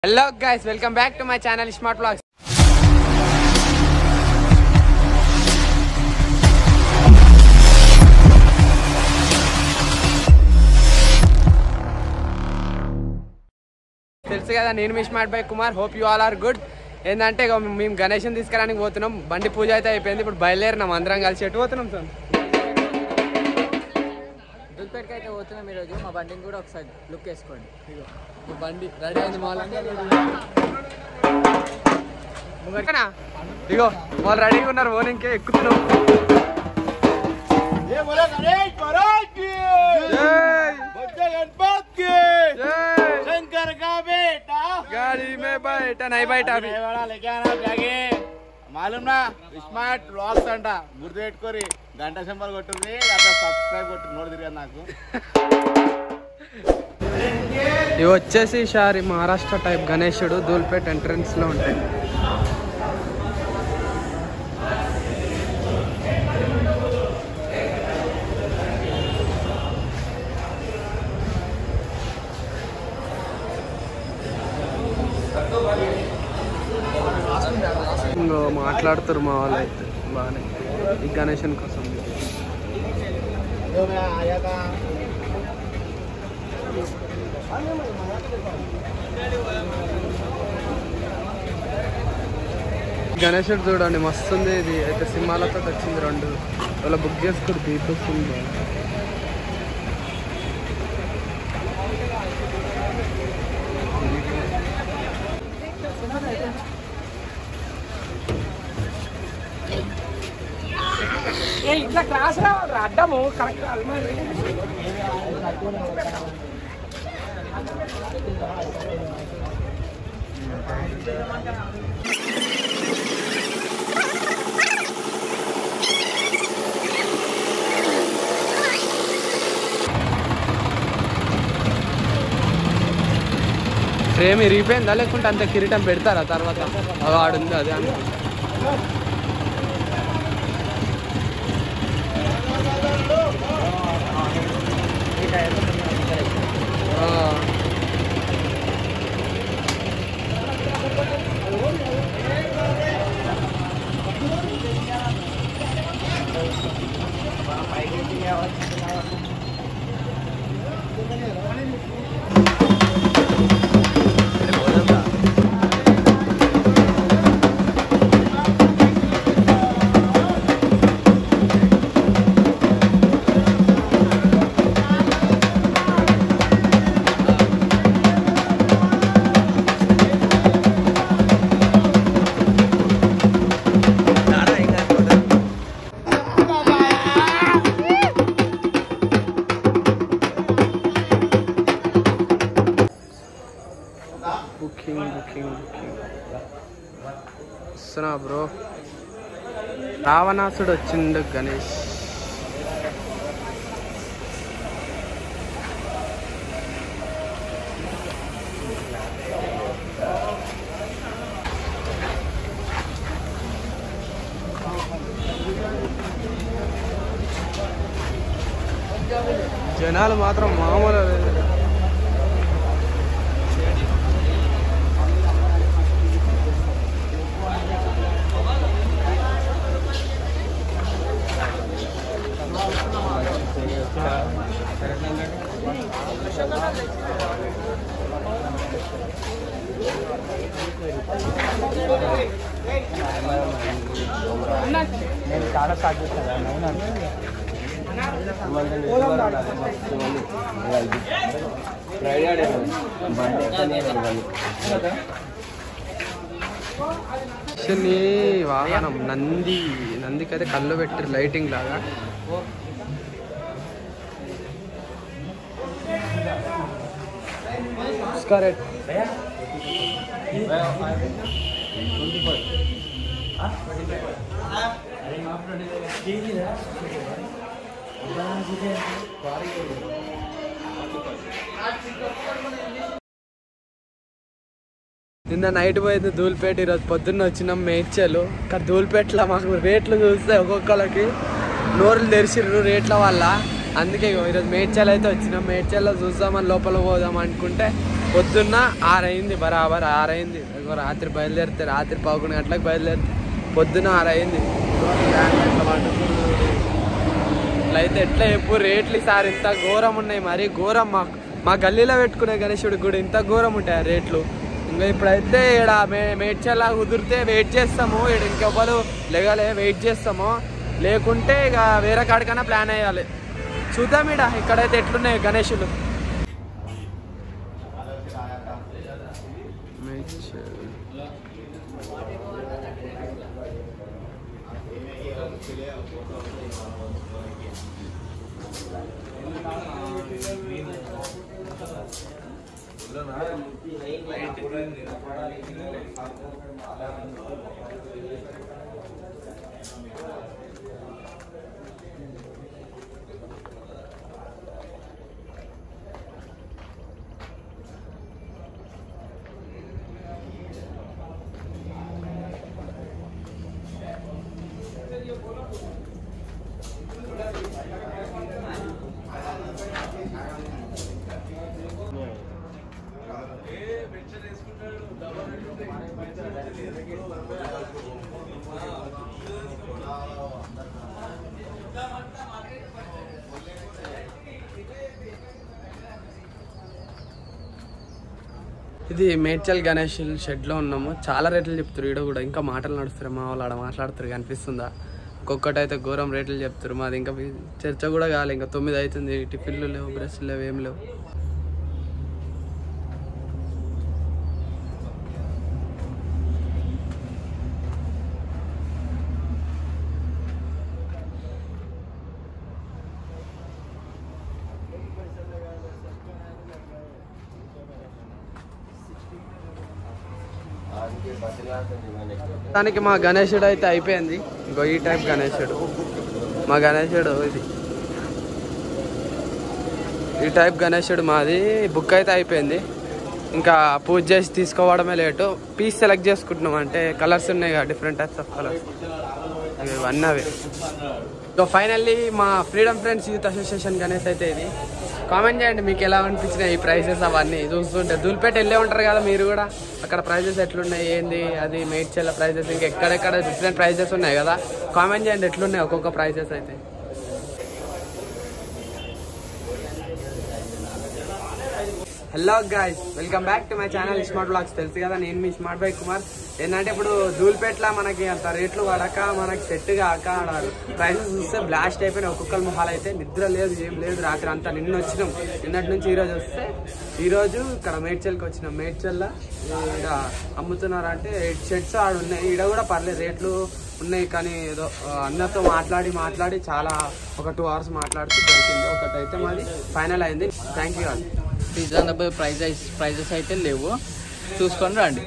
Hello guys, welcome back to my channel Smart Vlogs. తెలుసు కదా నేను మీ స్మార్ట్ బై Kumar. Hope you all are good. ఏంటంటే మేము గణేష్ని తీసుకురానికి పోతున్నాం. బండి పూజ అయితే అయిపోయింది. ఇప్పుడు బయలుదేరినాం అందరం కలిసి. ఎటు పోతున్నాం సార్? ధూల్పేట్కి అయితే పోతున్నాం ఈరోజు. మా బండిని కూడా ఒకసారి లుక్ వేసుకోండి. ఇగో మా బండి రెడీ అయింది. ఇగో వాళ్ళు రెడీగా ఉన్నారు. ఓనింకే ఎక్కుతున్నాం. गाड़ी में बैठा नहीं बैठा अभी मालूम ना स्मार्ट व्लॉग्स अंट गुर्तुपेट्टुकोरी गंट సింబల్ కొట్టుర్రి అట్లా సబ్స్క్రైబ్ కొట్టు నోరు తిరిగదు నాకు. ఇవి వచ్చేసి ఈసారి మహారాష్ట్ర టైప్ గణేశుడు ధూల్పేట్ ఎంట్రన్స్ లో ఉంటాయి. ఇంకో మాట్లాడుతారు మా వాళ్ళు అయితే బాగానే ఈ గణేశన్ కోసం. గణేశుడు చూడండి మస్తుంది. ఇది అయితే సింహాలతో వచ్చింది. 2 వాళ్ళ బుక్ చేసుకుని తీపిస్తుంది. ఇట్లా క్లాస్ అడ్డము కరెక్ట్ అల్మారి ఫ్రేమ్ ఇరిగిపోయిందా లేకుంటే అంత కిరీటం పెడతారా తర్వాత? ఆడుంది అది అని వస్తున్నా బ్రో. రావణాసుడు వచ్చిండు గణేష్. జనాలు మాత్రం మామూలు లేదు. చాలా స్టార్ట్ చేస్తాను. వాహనం నందికైతే కళ్ళు పెట్టి లైటింగ్ లాగా. నిన్న నైట్ పోయింది ధూల్పేట. ఈరోజు పొద్దున్న వచ్చినాం మేడ్చలు. ఇక్కడ ధూల్పేటలో మాకు రేట్లు చూస్తే ఒక్కొక్కరికి నోరులు తెరిచిర్రు రేట్ల వల్ల. అందుకే ఈరోజు మేడ్చల్ అయితే వచ్చినాం. మేడ్చల్లో చూద్దామని లోపల పోదాం అనుకుంటే పొద్దున్న 6 అయింది, బరాబర్ 6 అయింది. రాత్రి బయలుదేరితే రాత్రి 11 గంటలకు బయలుదేరితే పొద్దున్న 6 అయింది. ఇట్లయితే ఎట్లా చెప్పు రేట్లు ఈసారి ఇంత ఘోరం ఉన్నాయి, మరీ ఘోరం. మా గల్లీలో పెట్టుకునే గణేశుడికి కూడా ఇంత ఘోరం ఉంటాయి రేట్లు. ఇంకా ఇప్పుడైతే ఇక్కడ మేడ్చల్లా కుదిరితే వెయిట్ చేస్తాము, ఇక్కడ ఇంకెవ్వరు లేగలే వెయిట్ చేస్తాము, లేకుంటే ఇక వేరే కాడికైనా ప్లాన్ వేయాలి. చూద్దాం ఇక్కడైతే ఎట్లున్నాయి గణేశులు. ఇది మేడ్చల్ గణేష్ షెడ్లో ఉన్నాము. చాలా రేట్లు చెప్తారు ఈడ కూడా, ఇంకా మాటలు నడుస్తారు మా వాళ్ళు ఆడ మాట్లాడుతారు కనిపిస్తుందా. ఒక్కొక్కటి అయితే ఘోరం రేట్లు చెప్తారు. మాది ఇంకా చర్చ కూడా కావాలి, ఇంకా 9 అవుతుంది. టిఫిన్లు లేవు, బ్రష్లు లేవు, ఏం లేవు. దానికి మా గణేశుడు అయితే అయిపోయింది. ఇంకో ఈ టైప్ గణేశుడు మా గణేశుడు, ఇది ఈ టైప్ గణేశుడు మాది. బుక్ అయితే అయిపోయింది, ఇంకా పూజ చేసి తీసుకోవడమే లేటు. పీస్ సెలెక్ట్ చేసుకుంటున్నాం, అంటే కలర్స్ ఉన్నాయి కదా, డిఫరెంట్ టైప్స్ ఆఫ్ కలర్స్ ఇవన్నీ అవి. సో ఫైనల్లీ మా freedom friends youth association Ganesh అయితే ఇది. కామెంట్ చేయండి మీకు ఎలా అనిపించినాయి ఈ ప్రైజెస్ అవన్నీ చూస్తుంటే. ధూల్పేట వెళ్ళే ఉంటారు కదా మీరు కూడా, అక్కడ ప్రైజెస్ ఎట్లున్నాయి ఏంది, అది మేడ్చల్ ప్రైజెస్ ఇంకా ఎక్కడెక్కడ డిఫరెంట్ ప్రైజెస్ ఉన్నాయి కదా. కామెంట్ చేయండి ఎట్లున్నాయి ఒక్కొక్క ప్రైజెస్ అయితే. Hello guys, welcome back to my channel smart vlogs. తెలుసు కదా నేను మీ స్మార్ట్ బై కుమార్. ఏంటంటే ఇప్పుడు ధూల్పేటలో మనకి అంత రేట్లు పడక మనకి సెట్ కాక ప్రైసెస్ చూస్తే బ్లాస్ట్ అయిపోయినాయి ఒక్కొక్కరు మొహాలు అయితే. నిద్ర లేదు, ఏం లేదు, రాత్రి అంతా నిన్నటి నుంచి ఈరోజు వస్తే ఈరోజు ఇక్కడ మేడ్చల్కి వచ్చినాం. మేడ్చల్లో ఇక్కడ అమ్ముతున్నారంటే 8 షర్ట్స్ ఆడ ఉన్నాయి. ఈడ కూడా పర్లేదు రేట్లు ఉన్నాయి, కానీ ఏదో అందరితో మాట్లాడి చాలా ఒక 2 hours మాట్లాడితే దొరికింది. ఒకటైతే మాది ఫైనల్ అయింది. Thank you all. Reasonable prices అయితే లేవు, చూసుకొని రండి.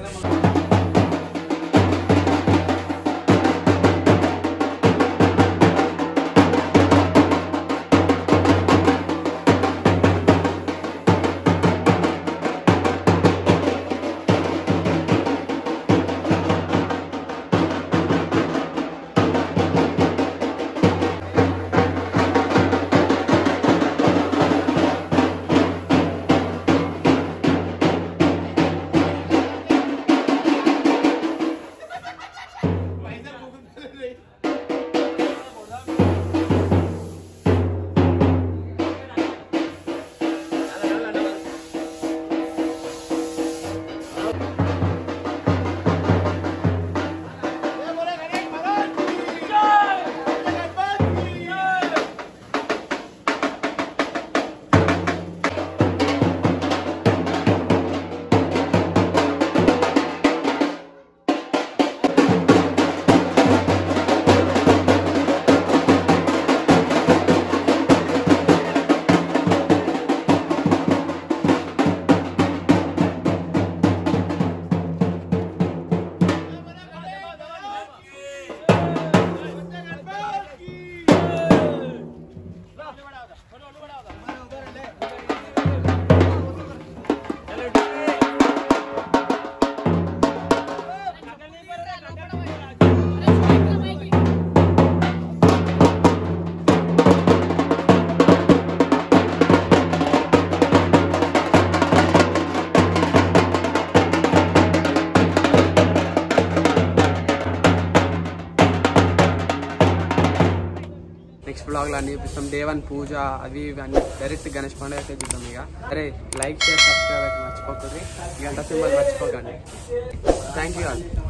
నెక్స్ట్ బ్లాగ్లో అన్ని చూపిస్తాం. డే 1 పూజ అవి ఇవి అన్ని డైరెక్ట్ గణేష్ పండుగ అయితే చూద్దాం. ఇక అరే లైక్ షేర్ సబ్స్క్రైబ్ అయితే మర్చిపోకండి, గంట సింబల్ మర్చిపోకండి. Thank you all.